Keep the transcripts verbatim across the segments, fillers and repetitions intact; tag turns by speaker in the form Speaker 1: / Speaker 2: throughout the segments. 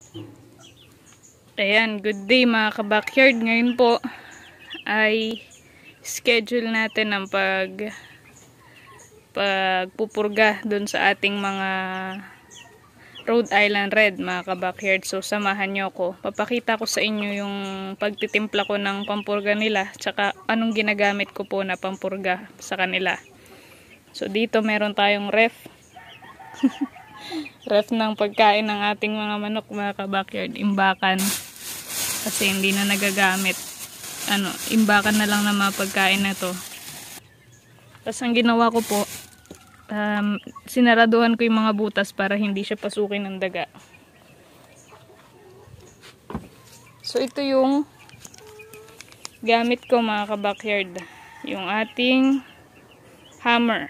Speaker 1: Ayan, good day mga ka-backyard. Ngayon po ay schedule natin ang pag pagpupurga dun sa ating mga Rhode Island Red mga ka-backyard. So samahan nyo ko. Papakita ko sa inyo yung pagtitimpla ko ng pampurga nila, tsaka anong ginagamit ko po na pampurga sa kanila. So dito meron tayong ref. Ref ng pagkain ng ating mga manok mga ka-backyard. Imbakan. Kasi hindi na nagagamit. Ano, imbakan na lang na mga pagkain na to. Tapos ang ginawa ko po, um, sinaraduhan ko yung mga butas para hindi siya pasukin ng daga. So ito yung gamit ko mga ka-backyard. Yung ating hammer.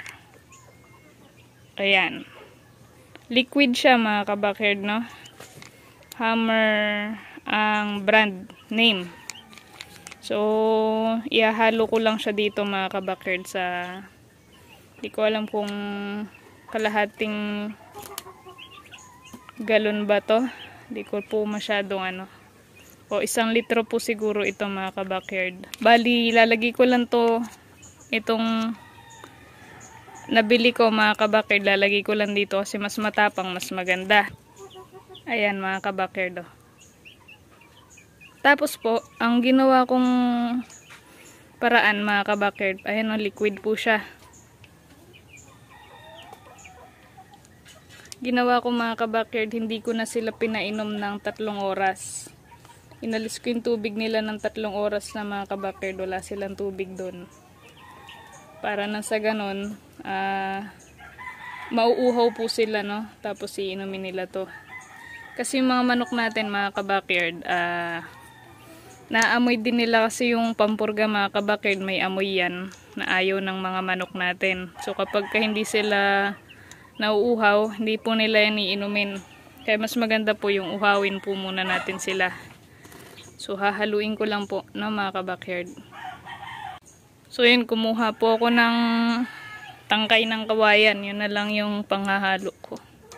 Speaker 1: Ayan. Liquid siya mga ka-backyard, no? Hammer ang brand name. So, ihahalo ko lang siya dito mga ka-backyard sa, di ko alam kung kalahating galon ba to. Di ko po masyadong ano. O isang litro po siguro ito mga ka-backyard. Bali, lalagay ko lang to, itong nabili ko mga ka-backyard, lalagay ko lang dito kasi mas matapang, mas maganda. Ayan mga ka-backyard, oh. Tapos po, ang ginawa kong paraan mga ka-backyard, ayan o, liquid po siya. Ginawa ko mga ka-backyard, hindi ko na sila pinainom ng tatlong oras. Inalis ko yung tubig nila ng tatlong oras na mga ka-backyard, wala silang tubig doon. Para na sa ganun, uh, mauuhaw po sila, no? Tapos iinumin nila to. Kasi yung mga manok natin mga ka-backyard, ah... Uh, naamoy din nila kasi yung pampurga mga ka-backyard, may amoy yan na ayaw ng mga manok natin. So kapag ka hindi sila nauuhaw, hindi po nila yan iinumin. Kaya mas maganda po yung uhawin po muna natin sila. So hahaluin ko lang po, no, mga ka-backyard. So yun, kumuha po ako ng tangkay ng kawayan. Yun na lang yung panghahalo ko.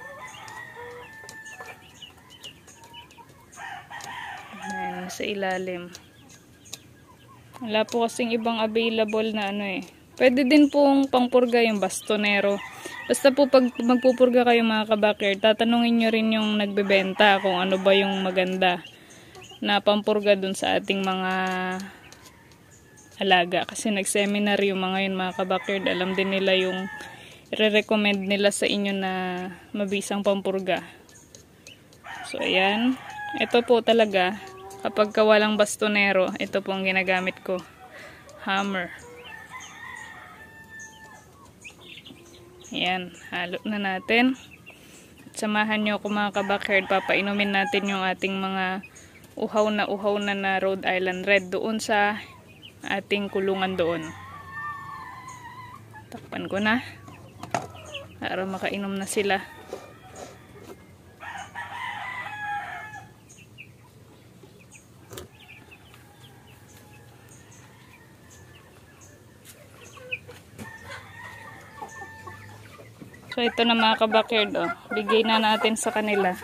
Speaker 1: Sa ilalim. Wala po kasing ibang available na ano eh. Pwede din pong pangpurga yung bastonero. Basta po pag magpupurga kayo mga ka-backyard, tatanungin nyo rin yung nagbebenta kung ano ba yung maganda na pampurga dun sa ating mga alaga. Kasi nag-seminar yung mga yun mga ka-backyard. Alam din nila yung re-recommend nila sa inyo na mabisang pampurga. So ayan. Ito po talaga. Kapag ka walang bastonero, ito po ang ginagamit ko. Hammer. Ayan, halo na natin. At samahan nyo ako mga ka-backyard, papainumin natin yung ating mga uhaw na uhaw na na Rhode Island Red doon sa ating kulungan doon. Takpan ko na para makainom na sila. So ito na mga ka-backyard, oh. Bigay na natin sa kanila.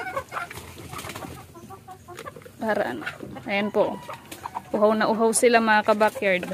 Speaker 1: Para ano. Ayan po. Uhaw na uhaw sila mga ka-backyard.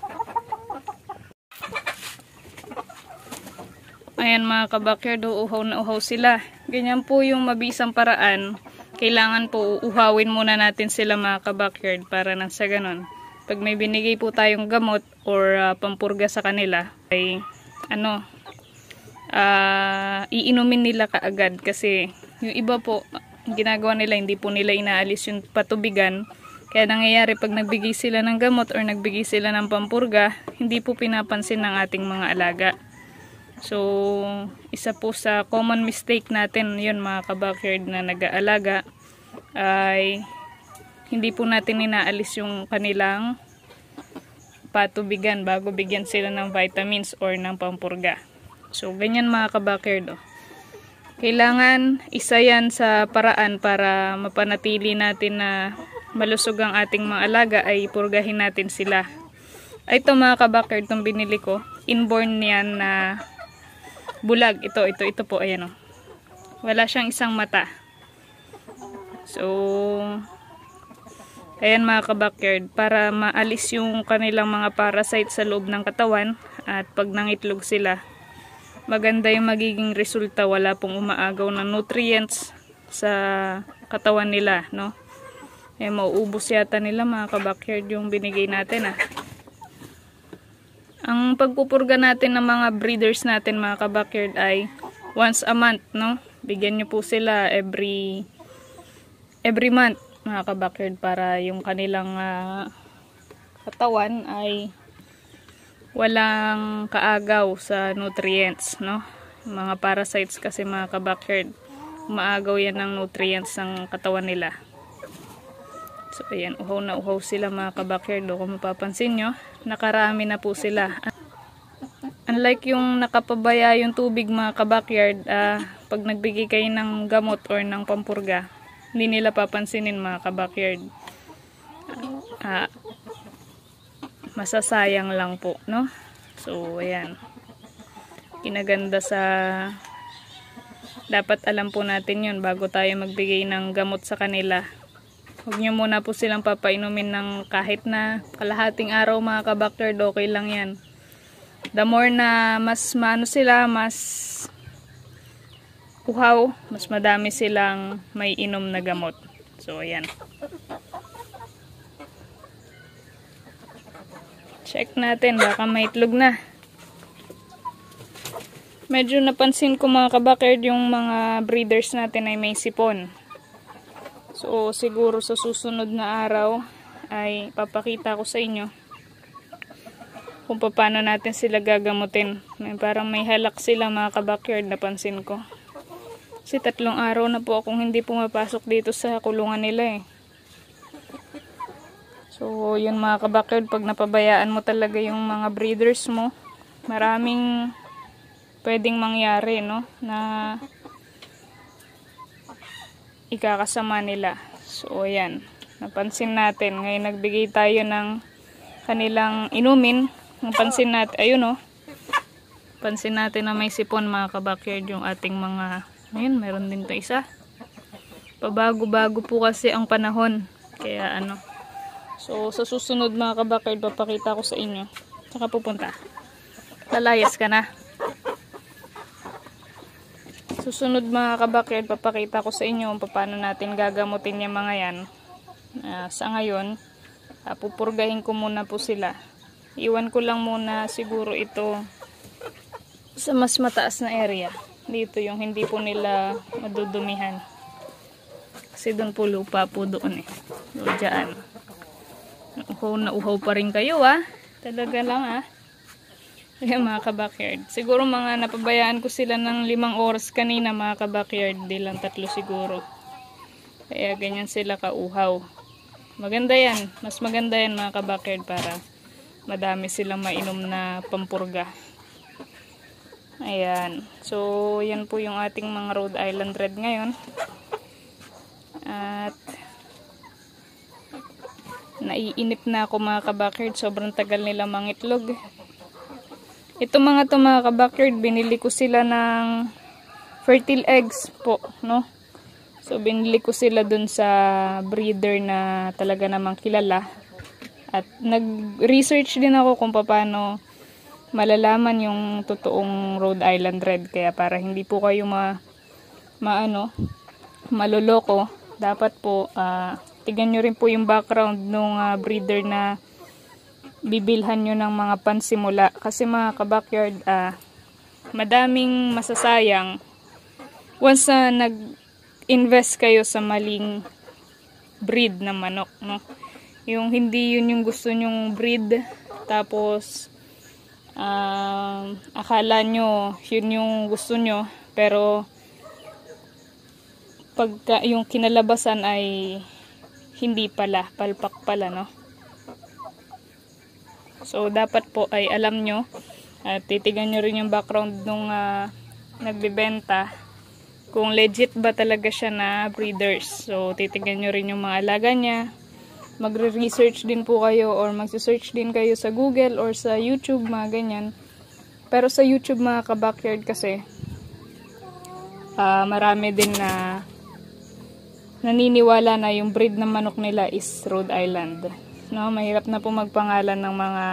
Speaker 1: Ayan mga ka-backyard, oh, uhaw na uhaw sila. Ganyan po yung mabisang paraan. Kailangan po uhawin muna natin sila mga ka-backyard para nang sa ganun. Pag may binigay po tayong gamot or uh, pampurga sa kanila, ay ano, Uh, iinumin nila kaagad kasi yung iba po ginagawa nila, hindi po nila inaalis yung patubigan, kaya nangyayari pag nagbigay sila ng gamot or nagbigay sila ng pampurga, hindi po pinapansin ng ating mga alaga. So isa po sa common mistake natin yun mga ka-backyard na nag-aalaga, ay hindi po natin inaalis yung kanilang patubigan bago bigyan sila ng vitamins or ng pampurga. So, ganyan mga ka-backyard, oh. Kailangan isa yan sa paraan para mapanatili natin na malusog ang ating mga alaga, ay purgahin natin sila. Ay, ito mga ka-backyard, itong binili ko. Inborn niyan na bulag. Ito, ito, ito po, ayan, oh. Wala siyang isang mata. So, ayan mga ka-backyard, para maalis yung kanilang mga parasite sa loob ng katawan at pag nangitlog sila, maganda yung magiging resulta, wala pong umaagaw ng nutrients sa katawan nila, no? Eh, mauubos yata nila mga ka-backyard yung binigay natin ah. Ang pagpupurga natin ng mga breeders natin mga ka-backyard ay once a month, no? Bigyan nyo po sila every every month mga ka-backyard para yung kanilang uh, katawan ay walang kaagaw sa nutrients, no? Mga parasites kasi mga ka-backyard, umaagaw yan ng nutrients ng katawan nila. So ayan, uhaw na uhaw sila mga ka-backyard. Kung mapapansin nyo, nakarami na po sila. Unlike yung nakapabaya yung tubig mga ka-backyard, uh, pag nagbigay kayo ng gamot or ng pampurga, hindi nila papansinin mga ka-backyard. Uh, masasayang lang po, no? So, ayan. Kinaganda sa dapat alam po natin yun bago tayo magbigay ng gamot sa kanila. Huwag nyo muna po silang papainumin ng kahit na kalahating araw mga ka-backyard, okay lang yan. The more na mas maano sila, mas uhaw, mas madami silang may inom na gamot. So, ayan. Check natin, baka may itlog na. Medyo napansin ko mga ka-backyard yung mga breeders natin ay may sipon. So, siguro sa susunod na araw ay papakita ko sa inyo kung paano natin sila gagamutin. May, parang may halak sila mga ka-backyard, napansin ko. Kasi tatlong araw na po akong hindi pumapasok dito sa kulungan nila eh. So, yun mga ka-backyard, pag napabayaan mo talaga yung mga breeders mo, maraming pwedeng mangyari, no? Na ikakasama nila. So, ayan. Napansin natin. Ngayon, nagbigay tayo ng kanilang inumin. Napansin natin, ayun o. Pansin natin na may sipon mga ka-backyard yung ating mga, ayun, meron din to isa. Pabago-bago po kasi ang panahon. Kaya ano. So, sa susunod mga ka-backyard, papakita ko sa inyo. Saka pupunta. Lalayas ka na. Susunod mga ka-backyard, papakita ko sa inyo kung paano natin gagamutin yung mga yan. Uh, sa ngayon, uh, pupurgahin ko muna po sila. Iwan ko lang muna siguro ito sa mas mataas na area. Dito yung hindi po nila madudumihan. Kasi doon po lupa po doon eh. Doon dyan. Uhaw na uhaw pa rin kayo ah. Talaga lang ah. Ayan mga ka-backyard. Siguro mga napabayaan ko sila ng limang oras kanina mga ka-backyard. Di lang tatlo siguro. Kaya ganyan sila kauhaw. Maganda yan. Mas maganda yan mga ka-backyard para madami silang mainom na pampurga. Ayan. So, yan po yung ating mga Rhode Island Red ngayon. At naiinip na ako mga ka-backyard. Sobrang tagal nila mangitlog. Ito mga to mga ka-backyard, binili ko sila ng fertile eggs po, no? So, binili ko sila dun sa breeder na talaga namang kilala. At nag-research din ako kung paano malalaman yung totoong Rhode Island Red. Kaya para hindi po kayo ma, maano, maloloko, dapat po, uh, tignan nyo rin po yung background ng uh, breeder na bibilhan nyo ng mga pansimula. Kasi mga ka-backyard, uh, madaming masasayang once na uh, nag-invest kayo sa maling breed na manok, no? Yung hindi yun yung gusto nyong breed, tapos uh, akala nyo yun yung gusto nyo, pero pagka yung kinalabasan ay hindi pala, palpak pala, no? So, dapat po ay alam nyo at titigan nyo rin yung background nung uh, nagbibenta kung legit ba talaga siya na breeders. So, titigan nyo rin yung mga alaga niya. Magre-research din po kayo or magse-search din kayo sa Google or sa YouTube, mga ganyan. Pero sa YouTube mga ka-backyard kasi uh, marami din na naniniwala na yung breed ng manok nila is Rhode Island. No, mahirap na po magpangalan ng mga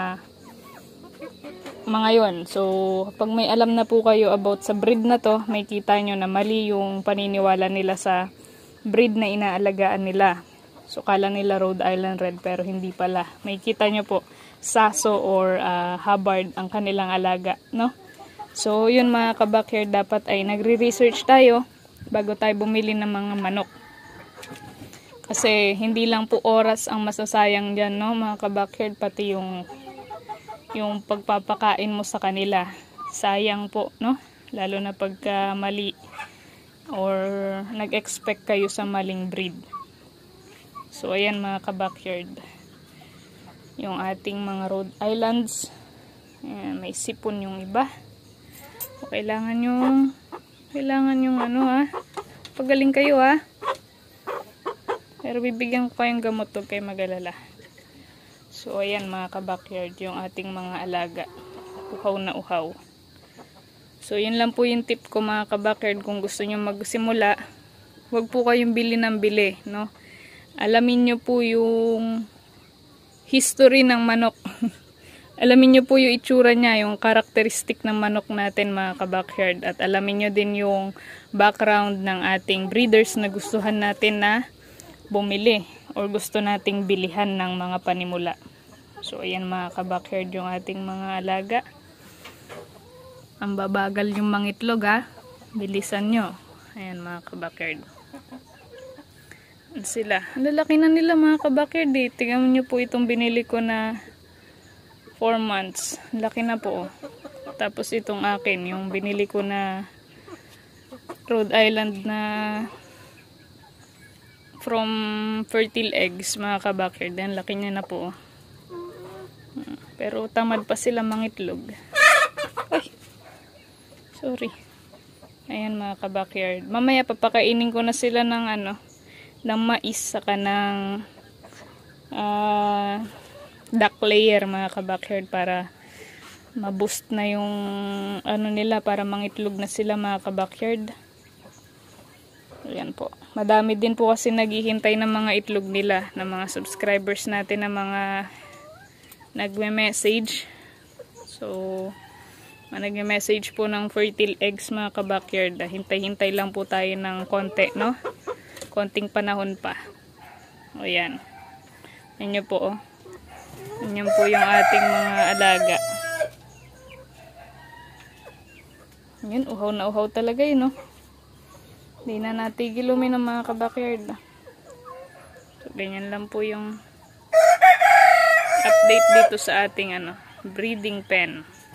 Speaker 1: mga yon. So, pag may alam na po kayo about sa breed na to, may kita nyo na mali yung paniniwala nila sa breed na inaalagaan nila. So, kala nila Rhode Island Red pero hindi pala. May kita nyo po, Saso or uh, Hubbard ang kanilang alaga, no? So, yun mga ka-backyard, dapat ay nagre-research tayo bago tayo bumili ng mga manok. Kasi hindi lang po oras ang masasayang dyan, no mga ka-backyard, pati yung yung pagpapakain mo sa kanila. Sayang po, no? Lalo na pagka mali or nag-expect kayo sa maling breed. So, ayan mga ka-backyard. Yung ating mga Rhode Islands. Ayan, may sipon yung iba. O, kailangan yung kailangan yung ano ha. Pagaling kayo ha. Pero bibigyan ko kayong gamot, huwag kayo mag-alala. So, ayan mga ka-backyard, yung ating mga alaga. Uhaw na uhaw. So, yun lang po yung tip ko mga ka-backyard. Kung gusto nyo magsimula, huwag po kayong bili ng bili, no? Alamin nyo po yung history ng manok. Alamin nyo po yung itsura niya, yung karakteristik ng manok natin mga ka-backyard. At alamin nyo din yung background ng ating breeders na gustuhan natin na bumili or gusto nating bilihan ng mga panimula. So, ayan mga ka-backyard yung ating mga alaga. Ang babagal yung mangitlog ha. Bilisan nyo. Ayan mga ka-backyard. Sila. Ang lalaki na nila mga ka-backyard eh. Tingnan nyo po itong binili ko na four months. Laki na po oh. Tapos itong akin, yung binili ko na Rhode Island na from fertile eggs mga ka-backyard. Ang laki niya na po. Pero tamad pa sila mangitlog. Ay! Sorry. Ayan mga ka-backyard. Mamaya papakainin ko na sila ng ano, ng mais saka ng uh, duck layer mga ka-backyard para ma-boost na yung ano nila para mangitlog na sila mga ka-backyard. Ayan po. Madami din po kasi naghihintay ng mga itlog nila, ng mga subscribers natin na mga nagme-message. So, nagme-message po ng fertile eggs mga ka-backyard. Hintay-hintay lang po tayo ng konti, no? Konting panahon pa. O yan. Yan nyo po, oh. Yan po yung ating mga alaga. Yan, uhaw na uhaw talaga yun, no? Hindi na natigil uminom mga ka-backyard. So, ganyan lang po yung update dito sa ating ano, breeding pen.